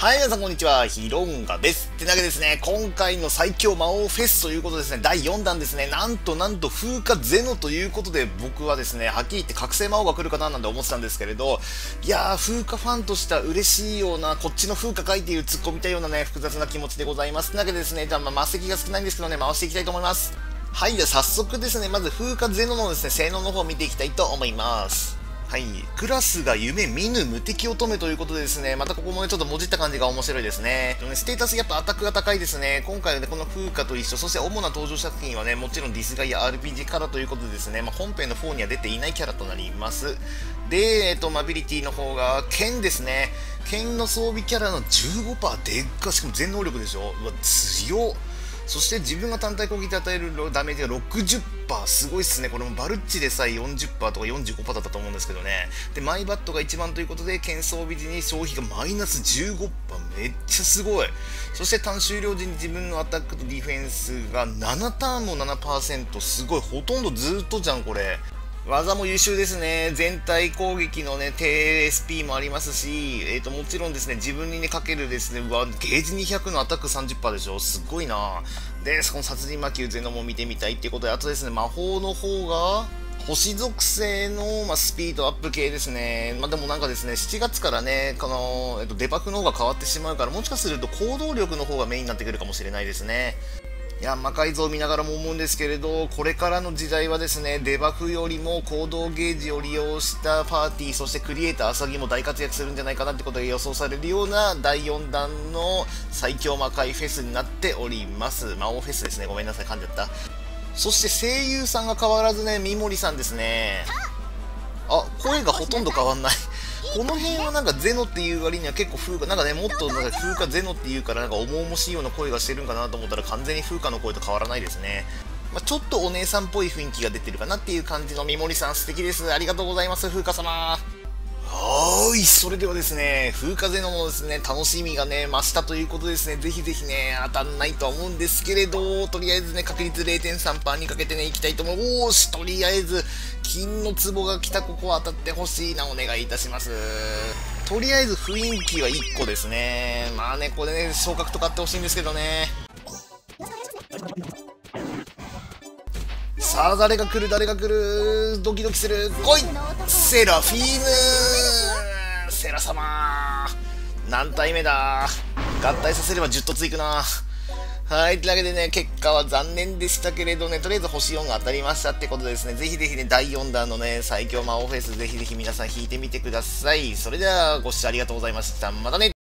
はい、皆さんこんにちは。ヒロンガです。ってなわけでですね、今回の最強魔王フェスということですね、第4弾ですね、なんと風化ゼノということで、僕はですね、はっきり言って覚醒魔王が来るかななんて思ってたんですけれど、いやー、風化ファンとしては嬉しいような、こっちの風化かいっていう突っ込みたいようなね、複雑な気持ちでございます。ってなわけでですね、じゃあ魔石が少ないんですけどね、回していきたいと思います。はい、じゃあ早速ですね、まず風化ゼノのですね、性能の方を見ていきたいと思います。はい。クラスが夢見ぬ無敵乙女ということでですね、またここもね、ちょっともじった感じが面白いですね。ステータスやっぱアタックが高いですね。今回はね、この風化と一緒、そして主な登場作品はね、もちろんディスガイや RPG カラーということでですね、本編の4には出ていないキャラとなります。で、マビリティの方が、剣ですね。剣の装備キャラの 15% でっか、しかも全能力でしょ。うわ、強っ。そして自分が単体攻撃で与えるダメージが 60%、すごいっすね。これもバルッチでさえ 40% とか 45% だったと思うんですけどね。で、マイバットが1番ということで、剣装備時に消費がマイナス 15%、めっちゃすごい。そして単終了時に自分のアタックとディフェンスが7ターンも 7%、すごい、ほとんどずっとじゃん、これ。技も優秀ですね。全体攻撃のね、低 SP もありますし、もちろんですね、自分にね、かけるですね、ゲージ200のアタック 30% でしょ。すごいな。で、この殺人魔球ゼノも見てみたいっていうことで、あとですね、魔法の方が、星属性の、スピードアップ系ですね。でもなんかですね、7月からね、この、デバフの方が変わってしまうから、もしかすると行動力の方がメインになってくるかもしれないですね。いや、魔改造を見ながらも思うんですけれど、これからの時代はですね、デバフよりも行動ゲージを利用したパーティー、そしてクリエイターアサギも大活躍するんじゃないかなってことが予想されるような第4弾の最強魔界フェスになっております。魔王フェスですね。ごめんなさい、噛んじゃった。そして声優さんが変わらずね、三森さんですね。あ、声がほとんど変わんない。この辺はなんかゼノっていう割には結構風化、なんかね、もっとなんか風化ゼノっていうからなんか重々しいような声がしてるんかなと思ったら完全に風化の声と変わらないですね。ちょっとお姉さんっぽい雰囲気が出てるかなっていう感じの三森さん素敵です。ありがとうございます、風化様。はーい、それではですね、風化ゼノのですね、楽しみがね、増したということですね、ぜひぜひね、当たんないとは思うんですけれど、とりあえずね、確率 0.3% にかけてね、いきたいと思う。おーし、とりあえず、金の壺が来た、ここは当たってほしいな、お願いいたします。とりあえず雰囲気は1個ですね。これね、昇格とかってほしいんですけどね。さあ、誰が来るドキドキする。来いセラフィーヌセラ様何体目だ。合体させれば10突いくな。はい。というわけでね、結果は残念でしたけれどね、とりあえず星4が当たりましたってことでですね、ぜひぜひね、第4弾のね、最強魔王フェス、ぜひぜひ皆さん引いてみてください。それでは、ご視聴ありがとうございました。またね。